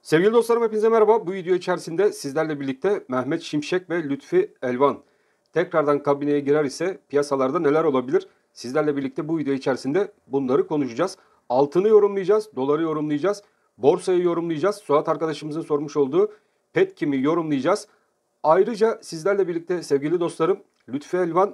Sevgili dostlarım hepinize merhaba. Bu video içerisinde sizlerle birlikte Mehmet Şimşek ve Lütfi Elvan tekrardan kabineye girer ise piyasalarda neler olabilir? Sizlerle birlikte bu video içerisinde bunları konuşacağız. Altını yorumlayacağız, doları yorumlayacağız, borsayı yorumlayacağız. Suat arkadaşımızın sormuş olduğu Petkim'i yorumlayacağız. Ayrıca sizlerle birlikte sevgili dostlarım Lütfi Elvan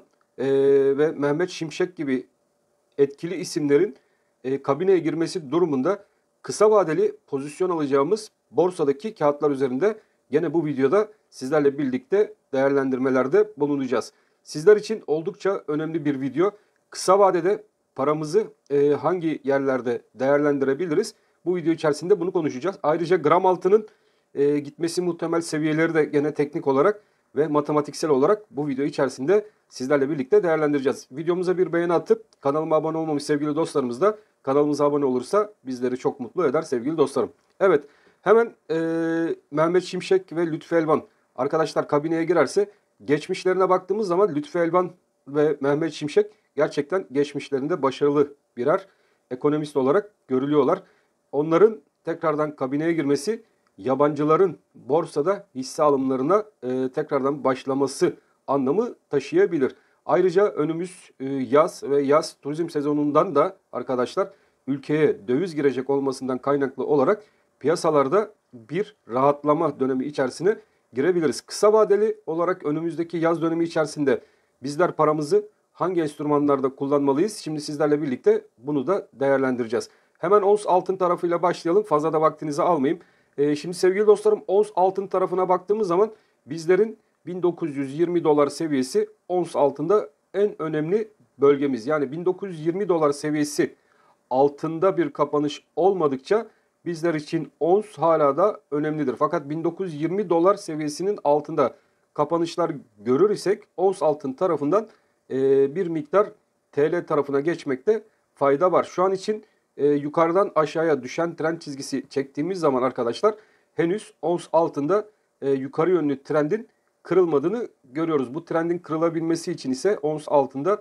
ve Mehmet Şimşek gibi etkili isimlerin kabineye girmesi durumunda kısa vadeli pozisyon alacağımız borsadaki kağıtlar üzerinde gene bu videoda sizlerle birlikte değerlendirmelerde bulunacağız. Sizler için oldukça önemli bir video. Kısa vadede paramızı hangi yerlerde değerlendirebiliriz? Bu video içerisinde bunu konuşacağız. Ayrıca gram altının gitmesi muhtemel seviyeleri de gene teknik olarak ve matematiksel olarak bu video içerisinde sizlerle birlikte değerlendireceğiz. Videomuza bir beğeni atıp kanalıma abone olmamış sevgili dostlarımız da kanalımıza abone olursa bizleri çok mutlu eder sevgili dostlarım. Evet, hemen Mehmet Şimşek ve Lütfi Elvan arkadaşlar kabineye girerse geçmişlerine baktığımız zaman Lütfi Elvan ve Mehmet Şimşek gerçekten geçmişlerinde başarılı birer ekonomist olarak görülüyorlar. Onların tekrardan kabineye girmesi yabancıların borsada hisse alımlarına tekrardan başlaması anlamı taşıyabilir. Ayrıca önümüz yaz ve yaz turizm sezonundan da arkadaşlar ülkeye döviz girecek olmasından kaynaklı olarak piyasalarda bir rahatlama dönemi içerisine girebiliriz. Kısa vadeli olarak önümüzdeki yaz dönemi içerisinde bizler paramızı hangi enstrümanlarda kullanmalıyız? Şimdi sizlerle birlikte bunu da değerlendireceğiz. Hemen ons altın tarafıyla başlayalım. Fazla da vaktinizi almayayım. Şimdi sevgili dostlarım ons altın tarafına baktığımız zaman bizlerin 1920 dolar seviyesi ons altında en önemli bölgemiz. Yani 1920 dolar seviyesi altında bir kapanış olmadıkça bizler için ons hala da önemlidir. Fakat 1920 dolar seviyesinin altında kapanışlar görür isek ons altın tarafından bir miktar TL tarafına geçmekte fayda var. Şu an için yukarıdan aşağıya düşen trend çizgisi çektiğimiz zaman arkadaşlar henüz ons altında yukarı yönlü trendin kırılmadığını görüyoruz. Bu trendin kırılabilmesi için ise ons altında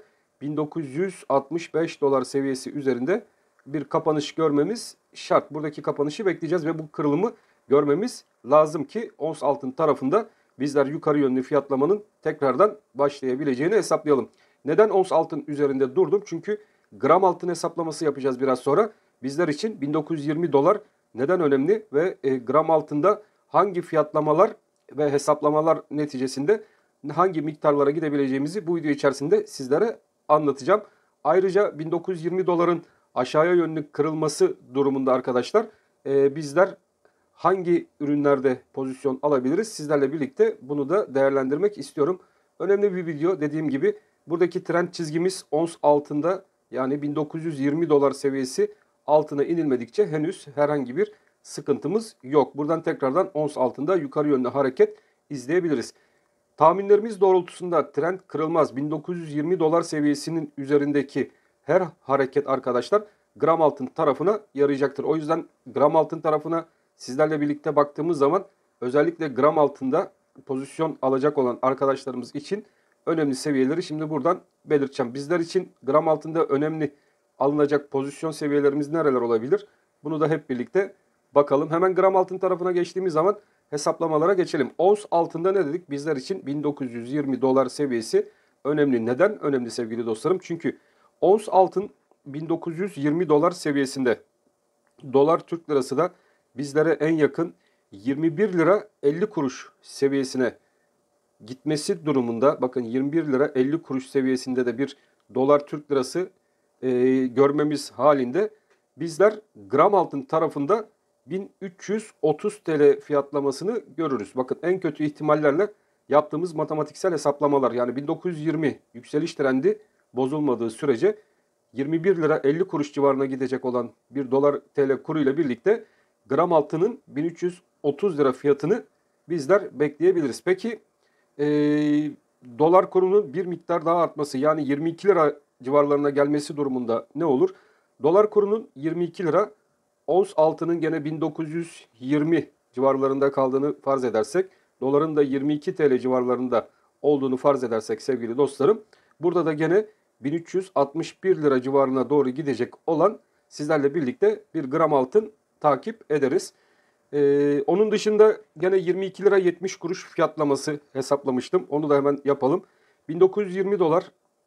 1965 dolar seviyesi üzerinde bir kapanış görmemiz şart. Buradaki kapanışı bekleyeceğiz ve bu kırılımı görmemiz lazım ki ons altın tarafında bizler yukarı yönlü fiyatlamanın tekrardan başlayabileceğini hesaplayalım. Neden ons altın üzerinde durdum? Çünkü gram altın hesaplaması yapacağız biraz sonra. Bizler için 1920 dolar neden önemli ve gram altında hangi fiyatlamalar ve hesaplamalar neticesinde hangi miktarlara gidebileceğimizi bu video içerisinde sizlere anlatacağım. Ayrıca 1920 doların aşağıya yönlü kırılması durumunda arkadaşlar bizler hangi ürünlerde pozisyon alabiliriz? Sizlerle birlikte bunu da değerlendirmek istiyorum. Önemli bir video dediğim gibi buradaki trend çizgimiz ons altında yani 1920 dolar seviyesi altına inilmedikçe henüz herhangi bir sıkıntımız yok. Buradan tekrardan ons altında yukarı yönlü hareket izleyebiliriz. Tahminlerimiz doğrultusunda trend kırılmaz. 1920 dolar seviyesinin üzerindeki her hareket arkadaşlar gram altın tarafına yarayacaktır. O yüzden gram altın tarafına sizlerle birlikte baktığımız zaman özellikle gram altında pozisyon alacak olan arkadaşlarımız için önemli seviyeleri şimdi buradan belirteceğim. Bizler için gram altında önemli alınacak pozisyon seviyelerimiz nereler olabilir? Bunu da hep birlikte bakalım. Hemen gram altın tarafına geçtiğimiz zaman hesaplamalara geçelim. Ons altında ne dedik? Bizler için 1920 dolar seviyesi önemli. Neden önemli sevgili dostlarım? Çünkü ons altın 1920 dolar seviyesinde. Dolar Türk lirası da bizlere en yakın 21 lira 50 kuruş seviyesine gitmesi durumunda. Bakın 21 lira 50 kuruş seviyesinde de bir dolar Türk lirası görmemiz halinde bizler gram altın tarafında 1330 TL fiyatlamasını görürüz. Bakın en kötü ihtimallerle yaptığımız matematiksel hesaplamalar yani 1920 yükseliş trendi bozulmadığı sürece 21 lira 50 kuruş civarına gidecek olan bir dolar TL kuru ile birlikte gram altının 1330 lira fiyatını bizler bekleyebiliriz. Peki dolar kurunun bir miktar daha artması yani 22 lira civarlarına gelmesi durumunda ne olur? Dolar kurunun 22 lira, ons altının gene 1920 civarlarında kaldığını farz edersek, doların da 22 TL civarlarında olduğunu farz edersek sevgili dostlarım, burada da gene 1361 lira civarına doğru gidecek olan sizlerle birlikte bir gram altın takip ederiz. Onun dışında gene 22 lira 70 kuruş fiyatlaması hesaplamıştım. Onu da hemen yapalım. 1920 dolar.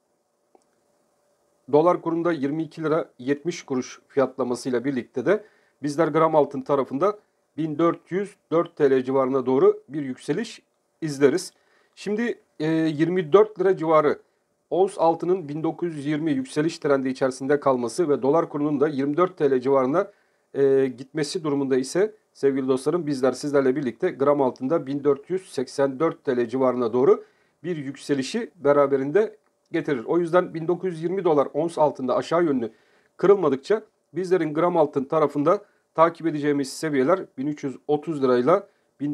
Dolar kurunda 22 lira 70 kuruş fiyatlamasıyla birlikte de bizler gram altın tarafında 1404 TL civarına doğru bir yükseliş izleriz. Şimdi 24 lira civarı ons altının 1920 yükseliş trendi içerisinde kalması ve dolar kurunun da 24 TL civarına gitmesi durumunda ise sevgili dostlarım bizler sizlerle birlikte gram altında 1484 TL civarına doğru bir yükselişi beraberinde getirir. O yüzden 1920 dolar ons altında aşağı yönlü kırılmadıkça bizlerin gram altın tarafında takip edeceğimiz seviyeler 1330 lirayla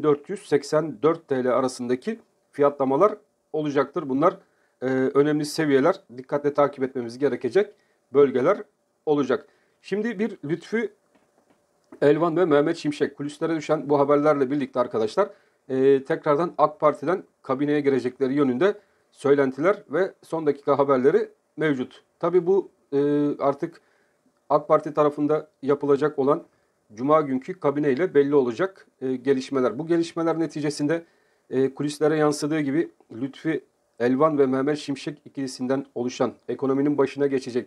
1484 TL arasındaki fiyatlamalar olacaktır. Bunlar önemli seviyeler, dikkatle takip etmemiz gerekecek bölgeler olacak. Şimdi bir Lütfü Elvan ve Mehmet Şimşek kulislere düşen bu haberlerle birlikte arkadaşlar tekrardan AK Parti'den kabineye girecekleri yönünde söylentiler ve son dakika haberleri mevcut. Tabii bu artık AK Parti tarafında yapılacak olan Cuma günkü kabineyle belli olacak gelişmeler. Bu gelişmeler neticesinde kulislere yansıdığı gibi Lütfü Elvan ve Mehmet Şimşek ikilisinden oluşan ekonominin başına geçecek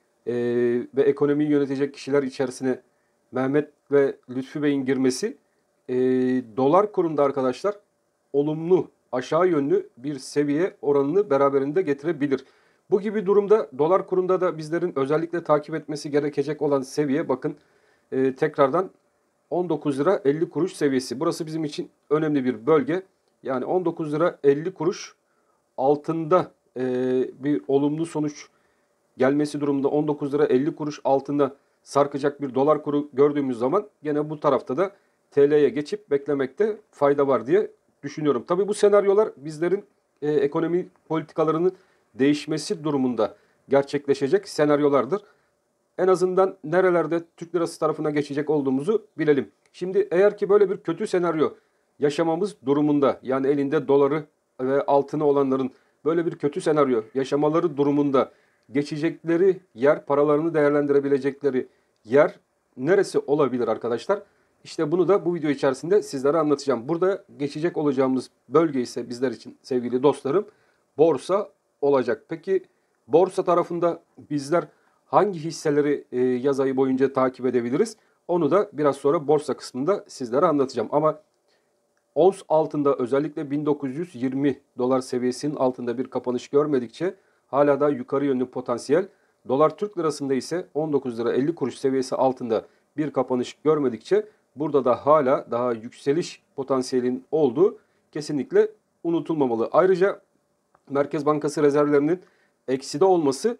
ve ekonomiyi yönetecek kişiler içerisine Mehmet ve Lütfü Bey'in girmesi dolar kurunda arkadaşlar olumlu aşağı yönlü bir seviye oranını beraberinde getirebilir. Bu gibi durumda dolar kurunda da bizlerin özellikle takip etmesi gerekecek olan seviye bakın tekrardan 19 lira 50 kuruş seviyesi. Burası bizim için önemli bir bölge. Yani 19 lira 50 kuruş altında bir olumlu sonuç gelmesi durumunda 19 lira 50 kuruş altında sarkacak bir dolar kuru gördüğümüz zaman gene bu tarafta da TL'ye geçip beklemekte fayda var diye düşünüyorum. Tabii bu senaryolar bizlerin ekonomi politikalarının değişmesi durumunda gerçekleşecek senaryolardır. En azından nerelerde Türk lirası tarafına geçecek olduğumuzu bilelim. Şimdi eğer ki böyle bir kötü senaryo yaşamamız durumunda yani elinde doları ve altını olanların böyle bir kötü senaryo yaşamaları durumunda geçecekleri yer, paralarını değerlendirebilecekleri yer neresi olabilir arkadaşlar? İşte bunu da bu video içerisinde sizlere anlatacağım. Burada geçecek olacağımız bölge ise bizler için sevgili dostlarım borsa olacak. Peki borsa tarafında bizler hangi hisseleri yaz ayı boyunca takip edebiliriz? Onu da biraz sonra borsa kısmında sizlere anlatacağım. Ama ons altında özellikle 1920 dolar seviyesinin altında bir kapanış görmedikçe hala da yukarı yönlü potansiyel. Dolar Türk lirasında ise 19 lira 50 kuruş seviyesi altında bir kapanış görmedikçe burada da hala daha yükseliş potansiyelinin olduğu kesinlikle unutulmamalı. Ayrıca Merkez Bankası rezervlerinin ekside olması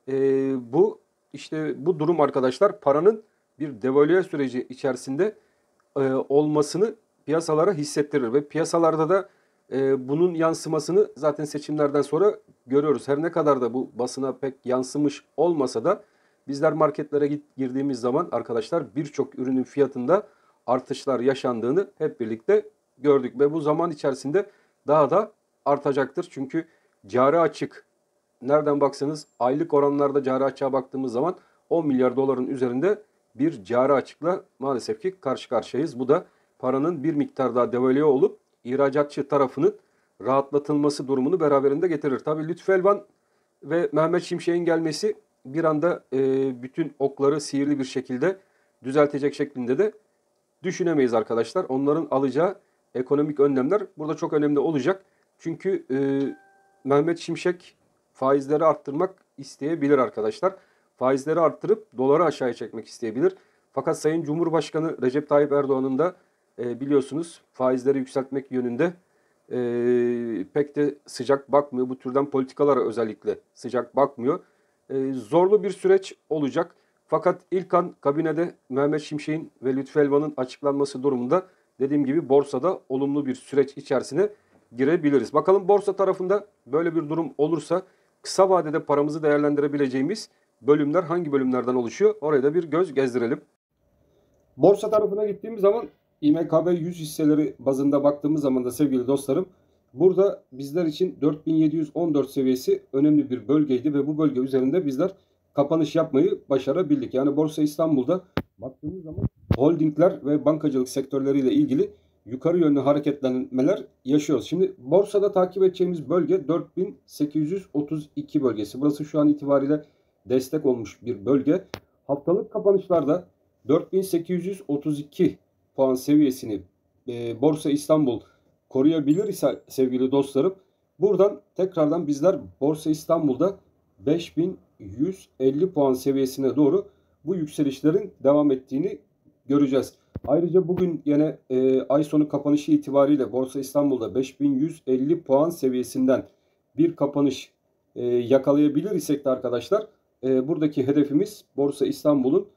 bu durum arkadaşlar paranın bir devalüe süreci içerisinde olmasını piyasalara hissettirir ve piyasalarda da bunun yansımasını zaten seçimlerden sonra görüyoruz. Her ne kadar da bu basına pek yansımış olmasa da bizler marketlere girdiğimiz zaman arkadaşlar birçok ürünün fiyatında artışlar yaşandığını hep birlikte gördük ve bu zaman içerisinde daha da artacaktır. Çünkü cari açık nereden baksanız aylık oranlarda cari açığa baktığımız zaman 10 milyar doların üzerinde bir cari açıkla maalesef ki karşı karşıyayız. Bu da paranın bir miktar daha devalüe olup ihracatçı tarafının rahatlatılması durumunu beraberinde getirir. Tabii Lütfü Elvan ve Mehmet Şimşek'in gelmesi bir anda bütün okları sihirli bir şekilde düzeltecek şeklinde de düşünemeyiz arkadaşlar. Onların alacağı ekonomik önlemler burada çok önemli olacak. Çünkü Mehmet Şimşek faizleri arttırmak isteyebilir arkadaşlar. Faizleri arttırıp doları aşağıya çekmek isteyebilir. Fakat Sayın Cumhurbaşkanı Recep Tayyip Erdoğan'ın da biliyorsunuz faizleri yükseltmek yönünde pek de sıcak bakmıyor. Bu türden politikalara özellikle sıcak bakmıyor. Zorlu bir süreç olacak. Fakat ilk an kabinede Mehmet Şimşek'in ve Lütfü Elvan'ın açıklanması durumunda dediğim gibi borsada olumlu bir süreç içerisine girebiliriz. Bakalım borsa tarafında böyle bir durum olursa kısa vadede paramızı değerlendirebileceğimiz bölümler hangi bölümlerden oluşuyor? Oraya da bir göz gezdirelim. Borsa tarafına gittiğimiz zaman İMKB 100 hisseleri bazında baktığımız zaman da sevgili dostlarım burada bizler için 4714 seviyesi önemli bir bölgeydi ve bu bölge üzerinde bizler kapanış yapmayı başarabildik. Yani Borsa İstanbul'da baktığımız zaman holdingler ve bankacılık sektörleriyle ilgili yukarı yönlü hareketlenmeler yaşıyoruz. Şimdi borsada takip edeceğimiz bölge 4832 bölgesi. Burası şu an itibariyle destek olmuş bir bölge. Haftalık kapanışlarda 4832 puan seviyesini Borsa İstanbul koruyabilir ise sevgili dostlarım, buradan tekrardan bizler Borsa İstanbul'da 5150 puan seviyesine doğru bu yükselişlerin devam ettiğini göreceğiz. Ayrıca bugün yine ay sonu kapanışı itibariyle Borsa İstanbul'da 5150 puan seviyesinden bir kapanış yakalayabilir isek de arkadaşlar, buradaki hedefimiz Borsa İstanbul'un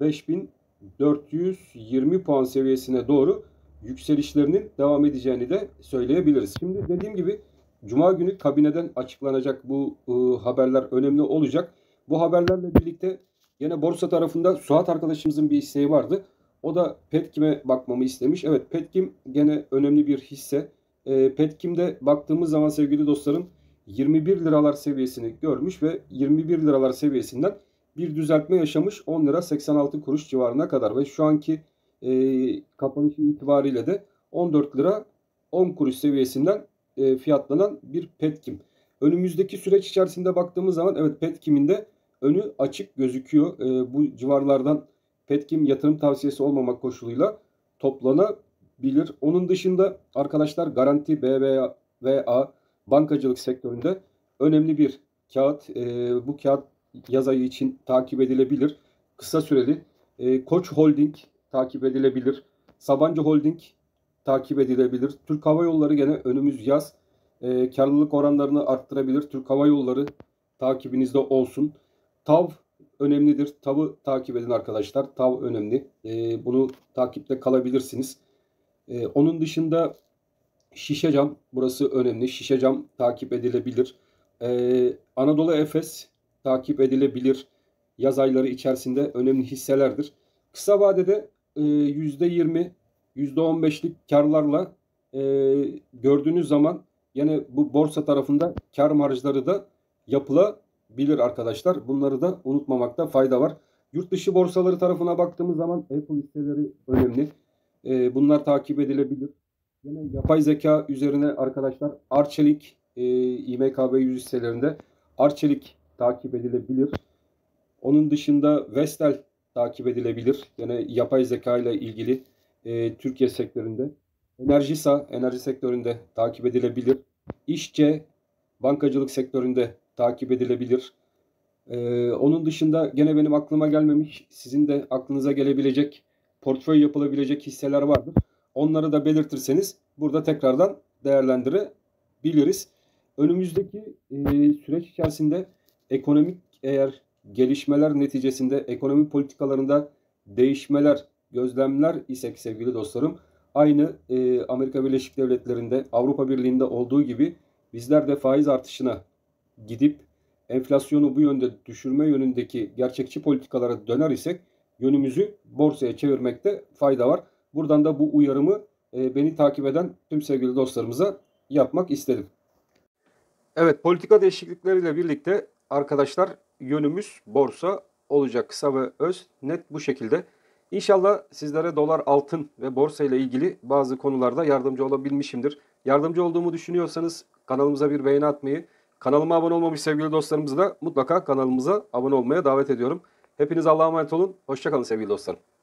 5420 puan seviyesine doğru yükselişlerinin devam edeceğini de söyleyebiliriz. Şimdi dediğim gibi Cuma günü kabineden açıklanacak bu haberler önemli olacak. Bu haberlerle birlikte yine borsa tarafında Suat arkadaşımızın bir isteği vardı. O da Petkim'e bakmamı istemiş. Evet, Petkim gene önemli bir hisse. Petkim'de baktığımız zaman sevgili dostlarım 21 liralar seviyesini görmüş ve 21 liralar seviyesinden bir düzeltme yaşamış, 10 lira 86 kuruş civarına kadar ve şu anki kapanışı itibariyle de 14 lira 10 kuruş seviyesinden fiyatlanan bir Petkim. Önümüzdeki süreç içerisinde baktığımız zaman evet, Petkim'in de önü açık gözüküyor. Bu civarlardan Petkim yatırım tavsiyesi olmamak koşuluyla toplanabilir. Onun dışında arkadaşlar Garanti BBVA bankacılık sektöründe önemli bir kağıt. Bu kağıt yaz ayı için takip edilebilir. Kısa süreli. Koç Holding takip edilebilir. Sabancı Holding takip edilebilir. Türk Hava Yolları gene önümüz yaz karlılık oranlarını arttırabilir. Türk Hava Yolları takibinizde olsun. TAV önemlidir. TAV'ı takip edin arkadaşlar. TAV önemli. Bunu takipte kalabilirsiniz. Onun dışında Şişecam, burası önemli. Şişecam takip edilebilir. Anadolu Efes takip edilebilir. Yaz ayları içerisinde önemli hisselerdir. Kısa vadede %20, %15'lik karlarla gördüğünüz zaman yine bu borsa tarafında kar marjları da yapılabilir arkadaşlar. Bunları da unutmamakta fayda var. Yurt dışı borsaları tarafına baktığımız zaman Apple hisseleri önemli. Bunlar takip edilebilir. Yine yapay zeka üzerine arkadaşlar Arçelik, İMKB 100 hisselerinde Arçelik takip edilebilir. Onun dışında Vestel takip edilebilir. Yine yapay zeka ile ilgili Türkiye sektöründe. Enerjisa, enerji sektöründe takip edilebilir. İşçe, bankacılık sektöründe takip edilebilir. Onun dışında gene benim aklıma gelmemiş, sizin de aklınıza gelebilecek, portföy yapılabilecek hisseler vardır. Onları da belirtirseniz burada tekrardan değerlendirebiliriz. Önümüzdeki süreç içerisinde ekonomik eğer gelişmeler neticesinde ekonomi politikalarında değişmeler gözlemler isek sevgili dostlarım, aynı Amerika Birleşik Devletleri'nde, Avrupa Birliği'nde olduğu gibi bizler de faiz artışına gidip enflasyonu bu yönde düşürme yönündeki gerçekçi politikalara döner isek yönümüzü borsaya çevirmekte fayda var. Buradan da bu uyarımı beni takip eden tüm sevgili dostlarımıza yapmak istedim. Evet, politika değişiklikleriyle birlikte arkadaşlar yönümüz borsa olacak. Kısa ve öz, net bu şekilde. İnşallah sizlere dolar, altın ve borsa ile ilgili bazı konularda yardımcı olabilmişimdir. Yardımcı olduğumu düşünüyorsanız kanalımıza bir beğeni atmayı, kanalıma abone olmamış sevgili dostlarımızı da mutlaka kanalımıza abone olmaya davet ediyorum. Hepiniz Allah'a emanet olun. Hoşça kalın sevgili dostlarım.